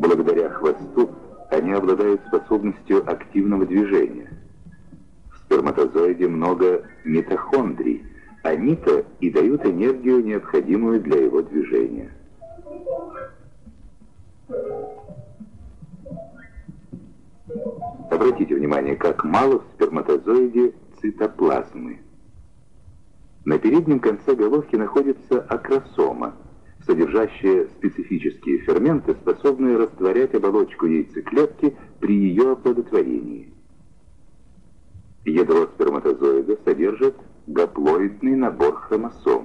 Благодаря хвосту они обладают способностью активного движения. В сперматозоиде много митохондрий. Они-то и дают энергию, необходимую для его движения. Обратите внимание, как мало в сперматозоиде цитоплазмы. На переднем конце головки находится акросома, содержащая специфические ферменты, способные растворять оболочку яйцеклетки при ее оплодотворении. Ядро сперматозоида содержит гаплоидный набор хромосом.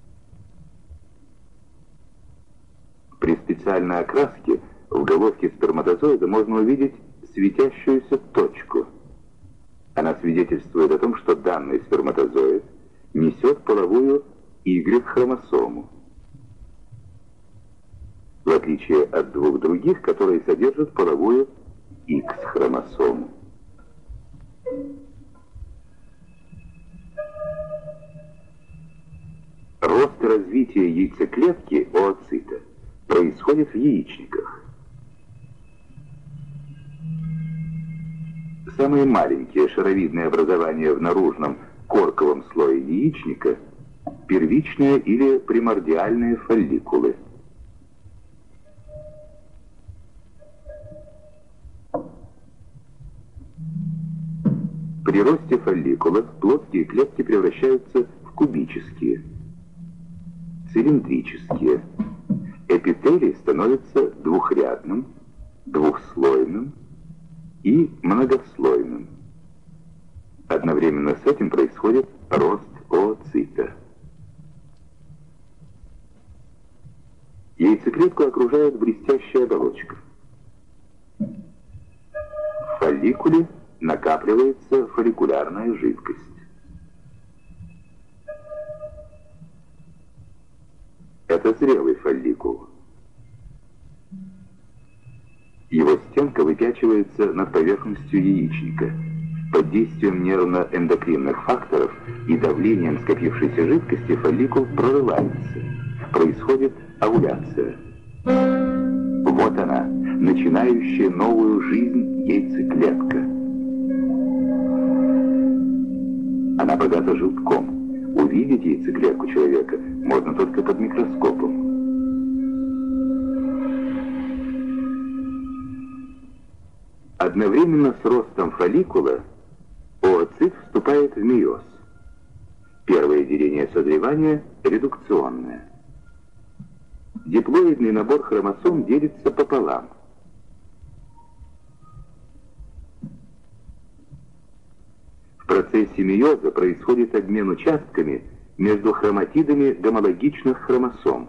При специальной окраске в головке сперматозоида можно увидеть светящуюся точку. Она свидетельствует о том, что данный сперматозоид несет половую Y-хромосому, в отличие от двух других, которые содержат половую X-хромосому. Рост и развитие яйцеклетки oocyта происходит в яичниках. Самые маленькие шаровидные образования в наружном корковом слое яичника – первичные или примордиальные фолликулы. При росте фолликулов плоские клетки превращаются в кубические, цилиндрические. Эпителий становится двухрядным, двухслойным и многослойным. Одновременно с этим происходит рост oocyта. Яйцеклетку окружает блестящая оболочка. В фолликуле накапливается фолликулярная жидкость. Это зрелый фолликул. Его стенка выпячивается над поверхностью яичника. Под действием нервно-эндокринных факторов и давлением скопившейся жидкости фолликул прорывается. Происходит овуляция. Вот она, начинающая новую жизнь яйцеклетка. Она богата желтком. Увидеть яйцеклетку человека можно только под микроскопом. Одновременно с ростом фолликула oocyт вступает в мейоз. Первое деление созревания редукционное. Диплоидный набор хромосом делится пополам. В процессе мейоза происходит обмен участками между хроматидами гомологичных хромосом.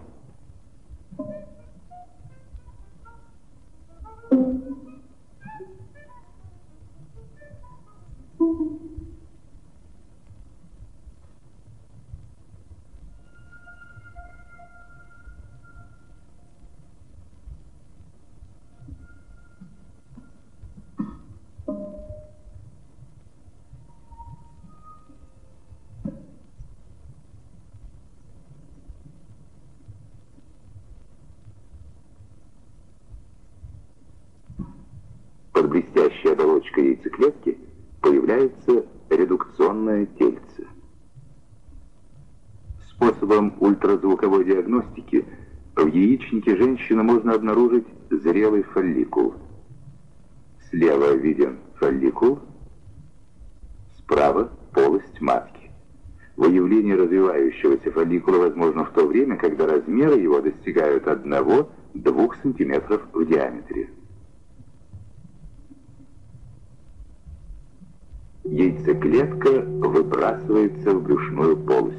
Под блестящей оболочкой яйцеклетки появляется редукционное тельце. Способом ультразвуковой диагностики в яичнике женщины можно обнаружить зрелый фолликул. Слева виден фолликул, справа полость матки. Выявление развивающегося фолликула возможно в то время, когда размеры его достигают 1-2 см в диаметре. Яйцеклетка выбрасывается в брюшную полость.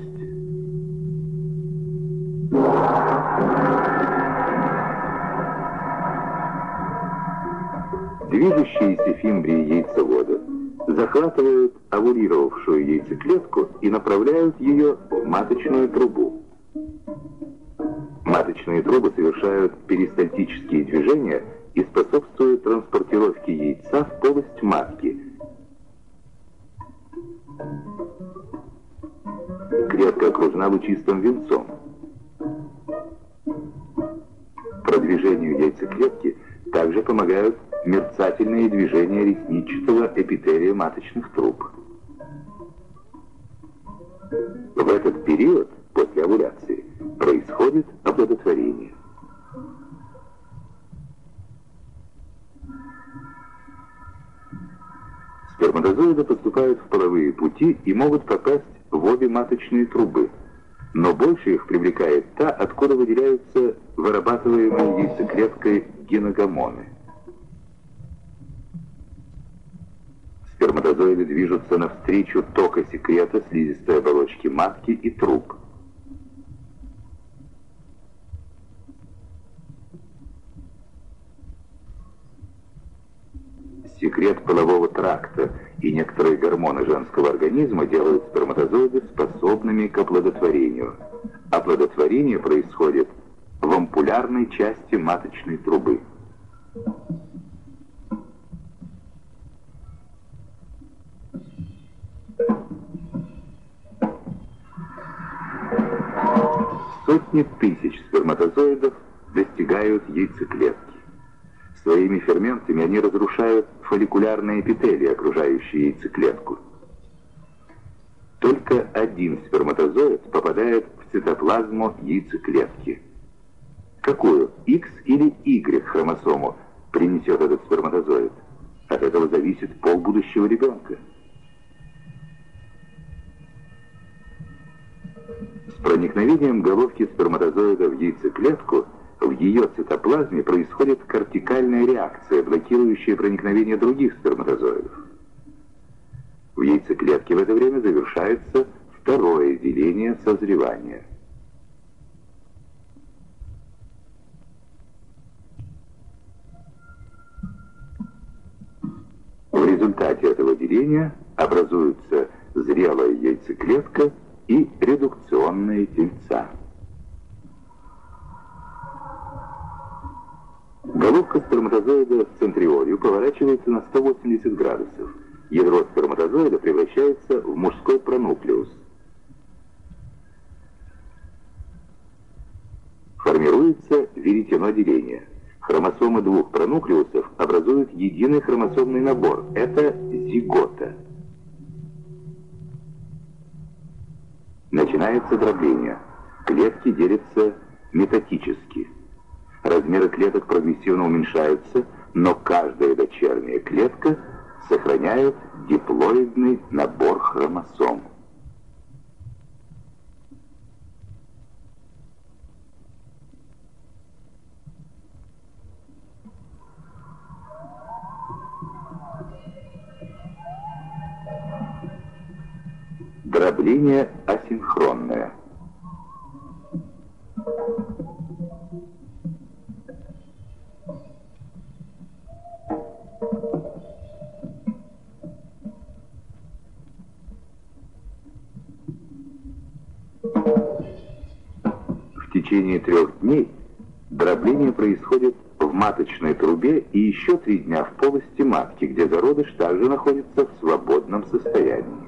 Движущиеся фимбрии яйцевода захватывают овулировавшую яйцеклетку и направляют ее в маточную трубу. Маточные трубы совершают перистальтические движения и способствуют транспортировке яйца в полость матки. Клетка окружена лучистым венцом. Продвижению яйцеклетки Также помогают мерцательные движения ресничатого эпителия маточных труб. В этот период, после овуляции, происходит оплодотворение. Сперматозоиды поступают в половые пути и могут попасть в обе маточные трубы, но больше их привлекает та, откуда выделяются вырабатываемые яйцеклеткой геногормоны. Сперматозоиды движутся навстречу тока секрета слизистой оболочки матки и труб. Секрет полового тракта и некоторые гормоны женского организма делают сперматозоиды способными к оплодотворению. Оплодотворение происходит в ампулярной части маточной трубы. Сотни тысяч сперматозоидов достигают яйцеклетки. Своими ферментами они разрушают фолликулярные эпителии, окружающие яйцеклетку. Только один сперматозоид попадает в цитоплазму яйцеклетки. Какую, X или Y хромосому принесет этот сперматозоид? От этого зависит пол будущего ребенка. С проникновением головки сперматозоида в яйцеклетку в ее цитоплазме происходит кортикальная реакция, блокирующая проникновение других сперматозоидов. В яйцеклетке в это время завершается второе деление созревания. В результате этого деления образуется зрелая яйцеклетка и редукционные тельца. Головка сперматозоида в центриоле поворачивается на 180 градусов. Ядро сперматозоида превращается в мужской пронуклеус. Формируется веретено деления. Хромосомы двух пронуклеусов образуют единый хромосомный набор. Это зигота. Начинается дробление. Клетки делятся метатически. Размеры клеток прогрессивно уменьшаются, но каждая дочерняя клетка сохраняет диплоидный набор хромосом. Дробление асинхронное. В течение 3 дней дробление происходит в маточной трубе и еще 3 дня в полости матки, где зародыш также находится в свободном состоянии.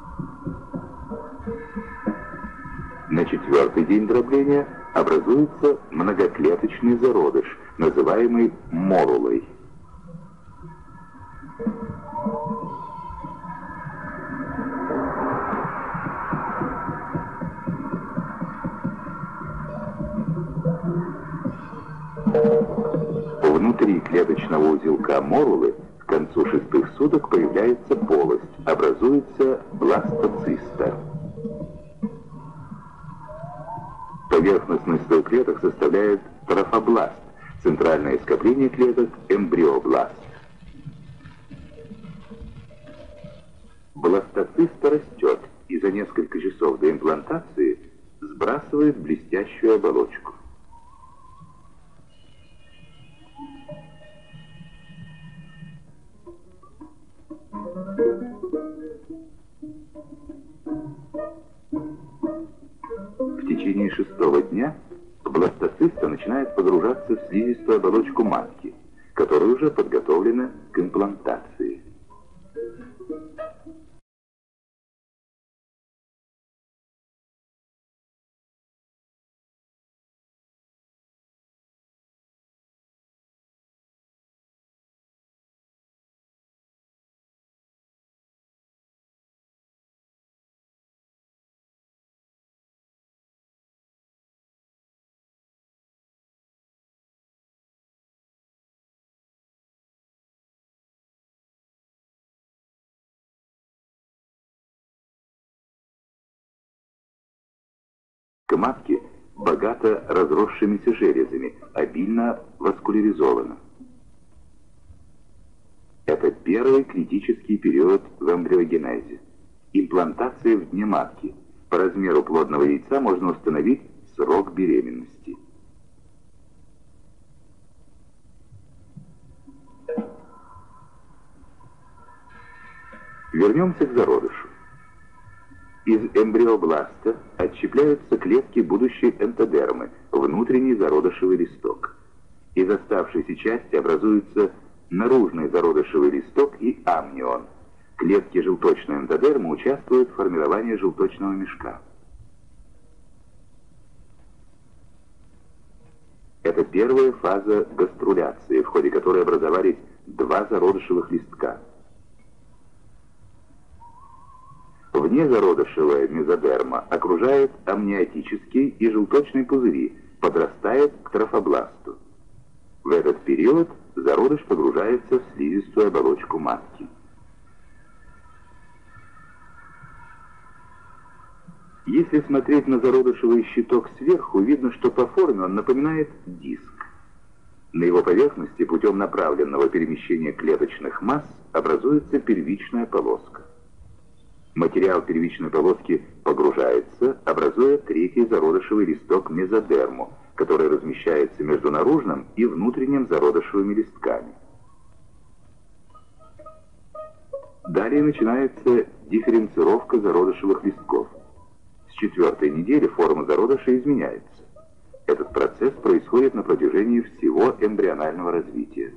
На 4-й день дробления образуется многоклеточный зародыш, называемый морулой. Внутри клеточного узелка морулы к концу 6-х суток появляется полость, образуется бластоциста. Поверхностный слой клеток составляет трофобласт, центральное скопление клеток – эмбриобласт. Бластоциста растет и за несколько часов до имплантации сбрасывает блестящую оболочку. В течение 6-го дня бластоциста начинает погружаться в слизистую оболочку матки, которая уже подготовлена к имплантации. оболочка матки богата разросшимися железами, обильно васкуляризована. Это первый критический период в эмбриогенезе. Имплантация в дне матки. По размеру плодного яйца можно установить срок беременности. Вернемся к зародышу. Из эмбриобласта отщепляются клетки будущей энтодермы, внутренний зародышевый листок. Из оставшейся части образуется наружный зародышевый листок и амнион. Клетки желточной энтодермы участвуют в формировании желточного мешка. Это первая фаза гаструляции, в ходе которой образовались два зародышевых листка. Внезародышевая мезодерма окружает амниотический и желточный пузыри, подрастает к трофобласту. В этот период зародыш погружается в слизистую оболочку матки. Если смотреть на зародышевый щиток сверху, видно, что по форме он напоминает диск. На его поверхности путем направленного перемещения клеточных масс образуется первичная полоска. Материал первичной полоски погружается, образуя третий зародышевый листок мезодерму, который размещается между наружным и внутренним зародышевыми листками. Далее начинается дифференцировка зародышевых листков. С 4-й недели форма зародыша изменяется. Этот процесс происходит на протяжении всего эмбрионального развития.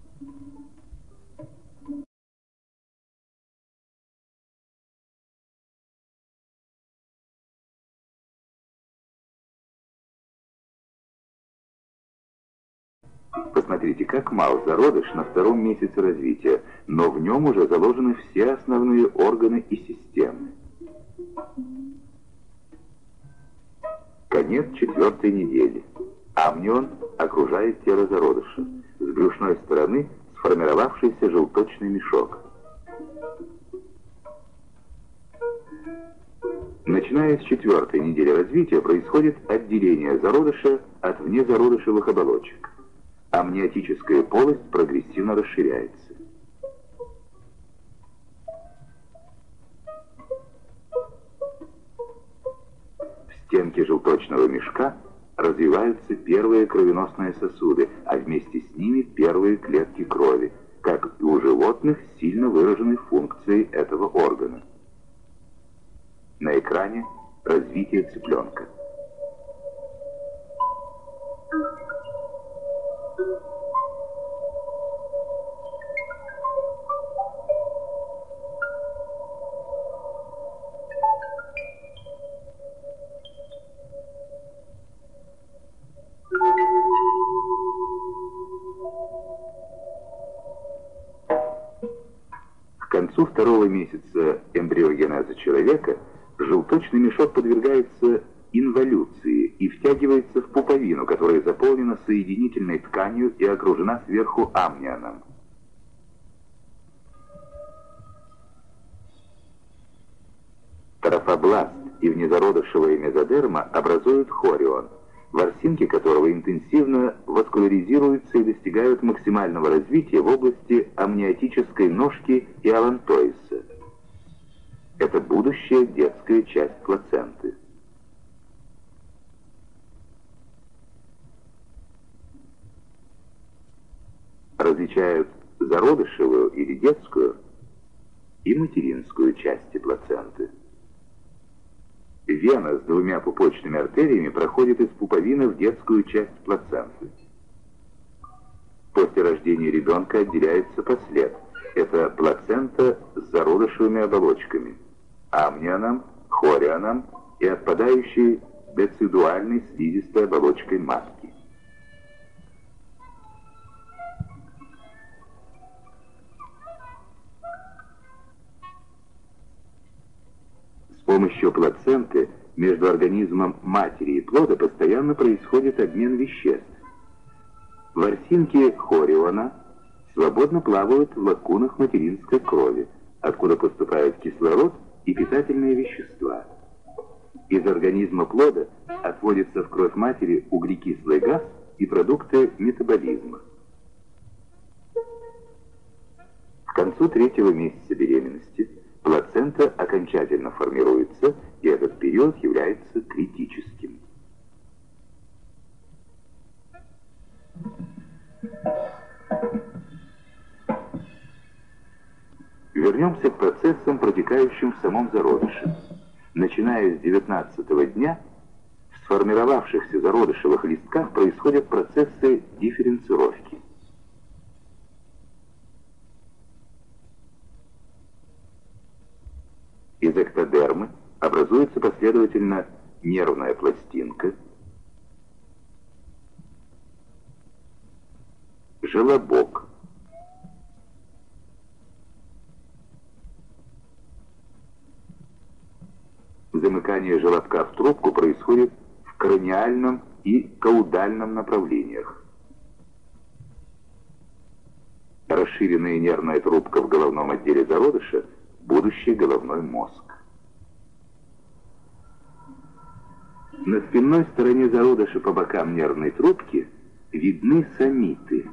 Посмотрите, как мал зародыш на 2-м месяце развития, но в нем уже заложены все основные органы и системы. Конец 4-й недели. Амнион окружает тело зародыша. С брюшной стороны сформировавшийся желточный мешок. Начиная с 4-й недели развития происходит отделение зародыша от внезародышевых оболочек. Амниотическая полость прогрессивно расширяется. В стенке желточного мешка развиваются первые кровеносные сосуды, а вместе с ними первые клетки крови, как и у животных с сильно выраженной функцией этого органа. На экране развитие цыпленка. К концу 2-го месяца эмбриогенеза человека желточный мешок подвергается инволюции и втягивается в пуповину, которая заполнена соединительной тканью и окружена сверху амнионом. Трофобласт и внезародышевая мезодерма образуют хорион, ворсинки которого интенсивно васкуляризируются и достигают максимального развития в области амниотической ножки и алантоиса. Это будущая детская часть плаценты. Различают зародышевую или детскую и материнскую части плаценты. Вена с 2 пупочными артериями проходит из пуповины в детскую часть плаценты. После рождения ребенка отделяется послед. Это плацента с зародышевыми оболочками, амнионом, хорионом и отпадающей децидуальной слизистой оболочкой матки. С помощью плаценты между организмом матери и плода постоянно происходит обмен веществ. Ворсинки хориона свободно плавают в лакунах материнской крови, откуда поступают кислород и питательные вещества. Из организма плода отводится в кровь матери углекислый газ и продукты метаболизма. К концу 3-го месяца беременности плацента окончательно формируется, и этот период является критическим. Вернемся к процессам, протекающим в самом зародыше. Начиная с 19-го дня, в сформировавшихся зародышевых листках происходят процессы дифференцировки. Из эктодермы образуется последовательно нервная пластинка, желобок, замыкание желобка в трубку происходит в краниальном и каудальном направлениях. Расширенная нервная трубка в головном отделе зародыша – будущий головной мозг. На спинной стороне зародыша по бокам нервной трубки видны сомиты.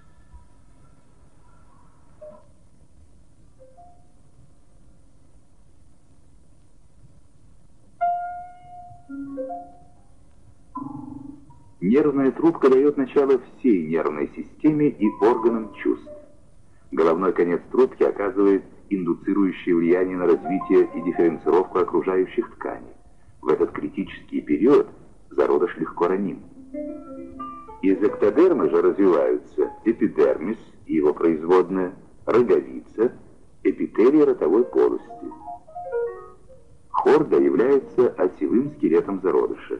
Нервная трубка дает начало всей нервной системе и органам чувств. Головной конец трубки оказывает индуцирующее влияние на развитие и дифференцировку окружающих тканей. В этот критический период зародыш легко раним. Из эктодермы же развиваются эпидермис и его производная, роговица, эпителий ротовой полости. Хорда является осевым скелетом зародыша.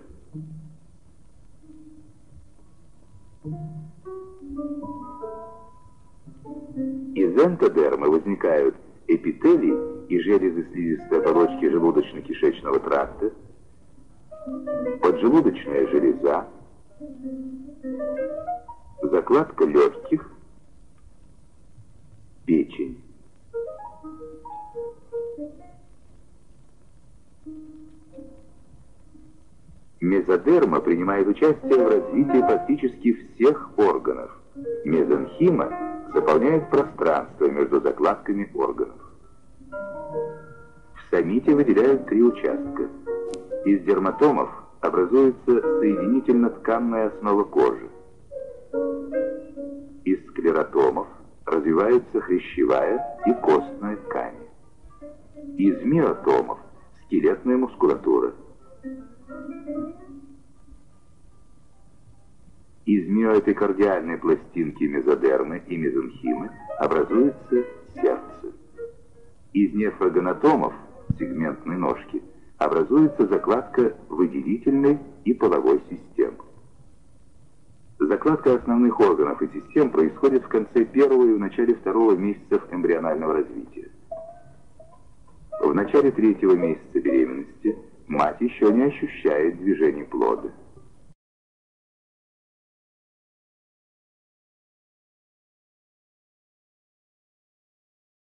Из энтодермы возникают эпителий и железы слизистой оболочки желудочно-кишечного тракта, поджелудочная железа, закладка легких, печень. Мезодерма принимает участие в развитии практически всех органов. Мезонхима заполняет пространство между закладками органов. В сомите выделяют 3 участка. Из дерматомов образуется соединительно-тканная основа кожи. Из склеротомов развивается хрящевая и костная ткани. Из миотомов – скелетная мускулатура. Из миоэпикардиальной пластинки мезодермы и мезонхимы образуется сердце. Из нефрогонатомов, сегментной ножки, образуется закладка выделительной и половой систем. Закладка основных органов и систем происходит в конце 1-го и в начале 2-го месяцев эмбрионального развития. В начале 3-го месяца беременности мать еще не ощущает движений плода.